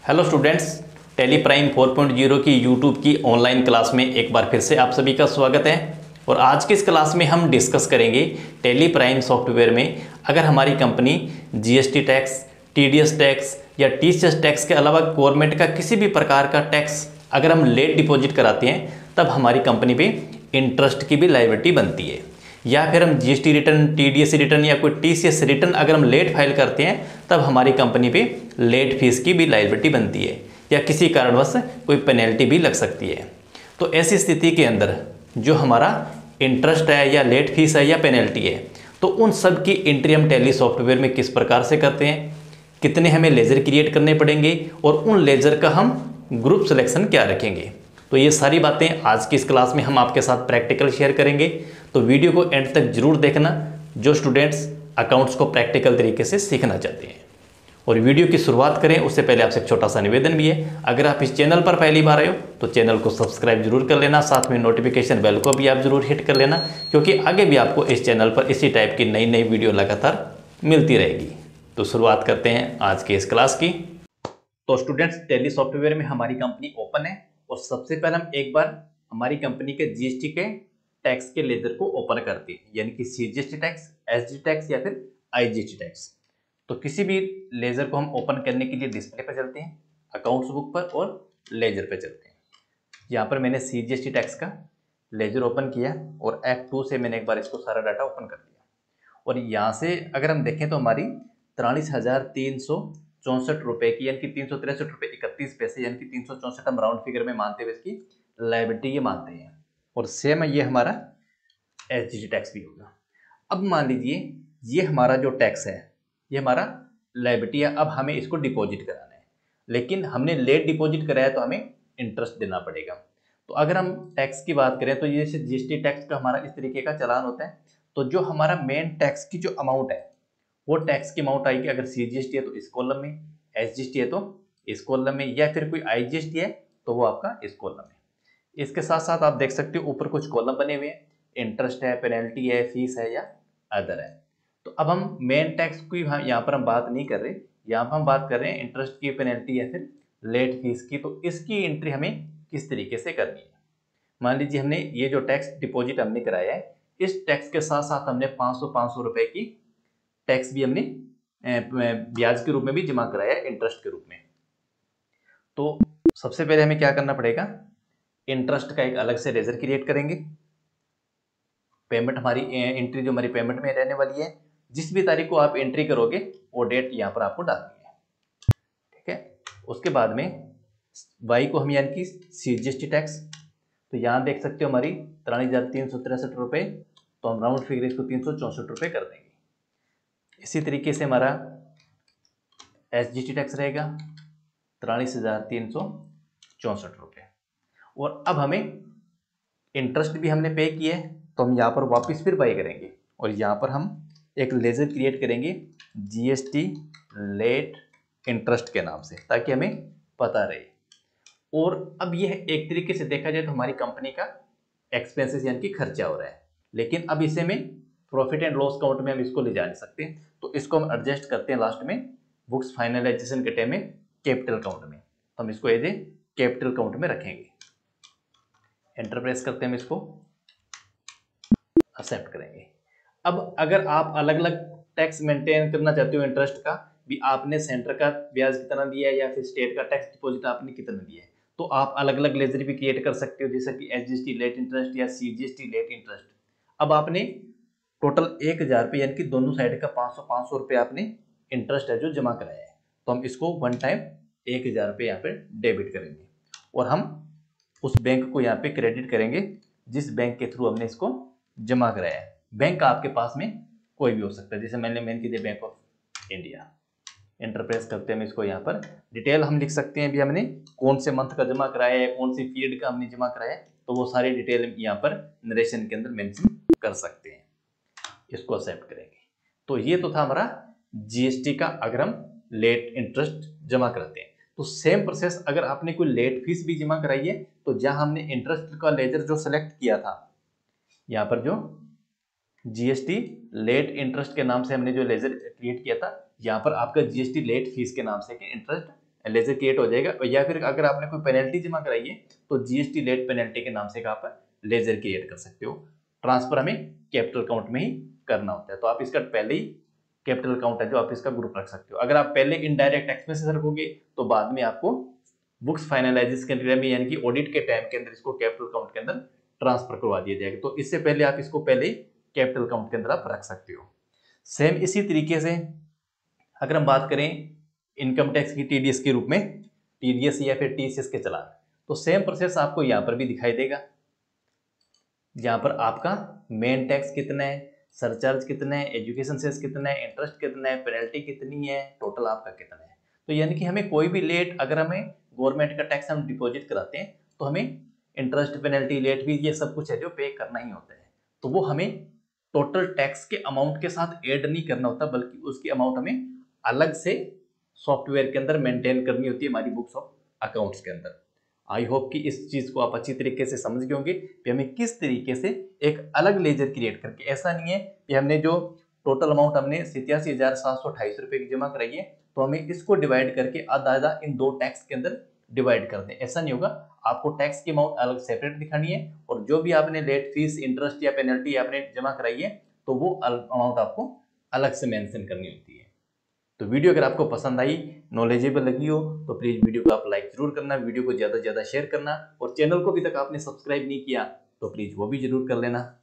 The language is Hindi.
हेलो स्टूडेंट्स, टैली प्राइम 4.0 की यूट्यूब की ऑनलाइन क्लास में एक बार फिर से आप सभी का स्वागत है। और आज की इस क्लास में हम डिस्कस करेंगे टैली प्राइम सॉफ्टवेयर में अगर हमारी company GST tax, TDS tax या टीसीएस टैक्स के अलावा गवर्नमेंट का किसी भी प्रकार का टैक्स अगर हम लेट डिपॉजिट कराते हैं तब हमारी कंपनी पे इंटरेस्ट की भी लायबिलिटी बनती है। या फिर हम जीएसटी रिटर्न, टीडीएस रिटर्न या कोई टीसीएस रिटर्न अगर हम लेट फाइल करते हैं तब हमारी कंपनी पे लेट फीस की भी लायबिलिटी बनती है या किसी कारणवश कोई पेनल्टी भी लग सकती है। तो ऐसी स्थिति के अंदर जो हमारा इंटरेस्ट है या लेट फीस है या पेनल्टी है, तो उन सब की एंट्री हम टैली सॉफ्टवेयर में किस प्रकार से करते हैं, कितने हमें लेजर क्रिएट करने पड़ेंगे और उन लेजर का हम ग्रुप सिलेक्शन क्या रखेंगे, तो ये सारी बातें आज की इस क्लास में हम आपके साथ प्रैक्टिकल शेयर करेंगे। तो वीडियो को एंड तक जरूर देखना जो स्टूडेंट्स अकाउंट्स को प्रैक्टिकल तरीके से सीखना चाहते हैं। और वीडियो की शुरुआत करें उससे पहले आपसे एक छोटा सा निवेदन भी है, अगर आप इस चैनल पर पहली बार आए हो तो चैनल को सब्सक्राइब जरूर कर लेना, साथ में नोटिफिकेशन बेल को भी आप जरूर हिट कर लेना, क्योंकि आगे भी आपको इस चैनल पर इसी टाइप की नई नई वीडियो लगातार मिलती रहेगी। तो शुरुआत करते हैं आज के इस क्लास की। तो स्टूडेंट्स, टैली सॉफ्टवेयर में हमारी कंपनी ओपन है और सबसे पहले हम एक बार हमारी कंपनी के जीएसटी के टैक्स के लेजर को ओपन करते हैं, यानी कि सीजीएसटी टैक्स, एसजी टैक्स या फिर आईजीएसटी टैक्स। तो किसी भी लेजर को हम ओपन करने के लिए डिस्प्ले पर चलते हैं, अकाउंट्स बुक पर और लेजर पे चलते हैं। यहाँ पर मैंने सीजीएसटी टैक्स का लेजर ओपन किया और F2 से मैंने एक बार इसको सारा डाटा ओपन कर दिया। और यहाँ से अगर हम देखें तो हमारी 43,364 रुपए की, यानी कि 363 रुपये 31 पैसे, यानी कि 364 हम राउंड फिगर में मानते हुए इसकी लायबिलिटी ये मानते हैं। और सेम ये हमारा एसजीटी टैक्स भी होगा। अब मान लीजिए ये हमारा जो टैक्स है ये हमारा लायबिलिटी है, अब हमें इसको डिपॉजिट कराना है, लेकिन हमने लेट डिपॉजिट कराया तो हमें इंटरेस्ट देना पड़ेगा। तो अगर हम टैक्स की बात करें तो ये जैसे जीएसटी टैक्स का हमारा इस तरीके का चालान होता है, तो जो हमारा मेन टैक्स की जो अमाउंट है वो टैक्स की अमाउंट आएगी। अगर सीजीएसटी है तो इस कॉलम में, एसजीएसटी है तो इस कॉलम में, या फिर कोई आईजीएसटी है तो वो आपका इस कॉलम में। इसके साथ साथ आप देख सकते हो ऊपर कुछ कॉलम बने हुए हैं, इंटरेस्ट है, पेनल्टी है, फीस है या अदर है। तो अब हम मेन टैक्स की यहाँ पर हम बात नहीं कर रहे, यहाँ पर हम बात कर रहे हैं इंटरेस्ट की, पेनल्टी या फिर लेट फीस की। तो इसकी एंट्री हमें किस तरीके से करनी है। मान लीजिए हमने ये जो टैक्स डिपॉजिट हमने कराया है, इस टैक्स के साथ साथ हमने 500 रुपए की टैक्स भी हमने ब्याज के रूप में भी जमा कराया है, इंटरेस्ट के रूप में। तो सबसे पहले हमें क्या करना पड़ेगा, इंटरेस्ट का एक अलग से लेजर क्रिएट करेंगे। पेमेंट हमारी एंट्री जो हमारी पेमेंट में रहने वाली है, जिस भी तारीख को आप एंट्री करोगे वो डेट यहाँ पर आपको डालनी है, ठीक है। उसके बाद में वाई को हम यानी कि सीजीएसटी टैक्स, तो यहाँ देख सकते हो हमारी 43,363 रुपये, तो हम राउंड फिगर इसको 364 रुपये कर देंगे। इसी तरीके से हमारा एसजीटी टैक्स रहेगा 43,364 रुपये। और अब हमें इंटरेस्ट भी हमने पे किया है, तो हम यहाँ पर वापस फिर बाई करेंगे और यहाँ पर हम एक लेजर क्रिएट करेंगे जीएसटी लेट इंटरेस्ट के नाम से, ताकि हमें पता रहे। और अब यह एक तरीके से देखा जाए तो हमारी कंपनी का एक्सपेंसेस यानी कि खर्चा हो रहा है, लेकिन अब इसे में प्रॉफिट एंड लॉस काउंट में हम इसको ले जा नहीं सकते, तो इसको हम एडजस्ट करते हैं लास्ट में बुक्स फाइनलाइजेशन के टाइम में कैपिटल काउंट में। तो हम इसको एज ए कैपिटल काउंट में रखेंगे। एंटर प्रेस करते हैं, हम इसको एक्सेप्ट करेंगे। अब अगर आप अलग अलग टैक्स मेंटेन करना चाहते हो इंटरेस्ट का भी, आपने सेंटर का ब्याज कितना दिया है या फिर स्टेट का टैक्स डिपॉजिट आपने कितना दिया है, तो आप अलग अलग लेजर भी क्रिएट कर सकते हो, जैसे कि एसजीएसटी लेट इंटरेस्ट या सीजीएसटी लेट इंटरेस्ट। अब आपने टोटल 1,000 रुपये यानी कि दोनों साइड का 500 रुपये आपने इंटरेस्ट है जो जमा कराया है, तो हम इसको वन टाइम 1,000 रुपये यहाँ पे डेबिट करेंगे और हम उस बैंक को यहाँ पे क्रेडिट करेंगे जिस बैंक के थ्रू हमने इसको जमा कराया है। बैंक आपके पास में कोई भी हो सकता है, जैसे मैंने मेन कीजिए Bank of India. Enter press करते हैं, हम इसको यहाँ पर डिटेल हम लिख सकते हैं भी हमने कौन से मंथ का जमा कराया है, कौन सी पीरियड का हमने जमा कराया है, तो वो सारी डिटेल यहाँ पर नरेशन के अंदर मेंशन कर सकते हैं। इसको एक्सेप्ट करेंगे। तो ये तो था हमारा जीएसटी का, अगर हम लेट इंटरेस्ट जमा करते हैं। तो सेम प्रोसेस अगर आपने कोई लेट फीस भी जमा कराई है, तो जहां हमने इंटरेस्ट का लेजर जो सेलेक्ट किया था, यहाँ पर जो जीएसटी लेट इंटरेस्ट के नाम से हमने जो लेजर क्रिएट किया था, यहाँ पर आपका जीएसटी लेट फीस के नाम से इंटरेस्ट लेजर क्रिएट हो जाएगा। या फिर अगर आपने कोई पेनल्टी जमा कराई है तो जीएसटी लेट पेनल्टी के नाम से आप लेजर क्रिएट कर सकते हो। ट्रांसफर हमें कैपिटल अकाउंट में ही करना होता है, तो आप इसका पहले ही कैपिटल अकाउंट है जो आप इसका ग्रुप रख सकते हो। अगर आप पहले इनडायरेक्ट एक्सपेंसेस रखोगे तो बाद में आपको बुक्स फाइनलाइजेशन के टाइम में यानी कि ऑडिट के टाइम के अंदर इसको कैपिटल अकाउंट के अंदर ट्रांसफर करवा दिया जाएगा। तो इससे पहले आप इसको पहले ही कैपिटल अकाउंट के अंदर आप रख सकते हो। सेम इसी तरीके से अगर हम बात करें इनकम टैक्स की टीडीएस के रूप में, टीडीएस या फिर टीसीएस के चालान, तो सेम प्रोसेस आपको यहाँ पर भी दिखाई देगा। जहाँ पर आपका मेन टैक्स कितना है, सरचार्ज कितना है, एजुकेशन सेस कितना है, इंटरेस्ट कितना है, पेनल्टी कितनी है, टोटल आपका कितना है। तो यानी कि हमें कोई भी लेट, अगर हमें गवर्नमेंट का टैक्स हम डिपॉजिट कराते हैं तो हमें इंटरेस्ट, पेनल्टी, लेट भी, ये सब कुछ है जो पे करना ही होता है। तो वो हमें टोटल टैक्स के अमाउंट के साथ ऐड नहीं करना होता, बल्कि उसकी अमाउंट हमें अलग से सॉफ्टवेयर के अंदर मेंटेन करनी होती है हमारी बुक्स ऑफ अकाउंट्स के अंदर। आई होप कि इस चीज को आप अच्छी तरीके से समझ गए होंगे कि हमें किस तरीके से एक अलग लेजर क्रिएट करके, ऐसा नहीं है कि हमने जो टोटल अमाउंट हमने 87,728 रुपए की जमा कराई है तो हमें इसको डिवाइड करके आधा आधा इन दो टैक्स के अंदर डिवाइड कर दें, ऐसा नहीं होगा। आपको टैक्स की अमाउंट अलग सेपरेट दिखानी है और जो भी आपने लेट फीस, इंटरेस्ट या पेनल्टी आपने जमा कराई है तो वो अमाउंट आपको अलग से मेंशन करनी होती है। तो वीडियो अगर आपको पसंद आई, नॉलेजेबल लगी हो तो प्लीज वीडियो को आप लाइक जरूर करना, वीडियो को ज्यादा से ज्यादा शेयर करना, और चैनल को अभी तक आपने सब्सक्राइब नहीं किया तो प्लीज वो भी जरूर कर लेना।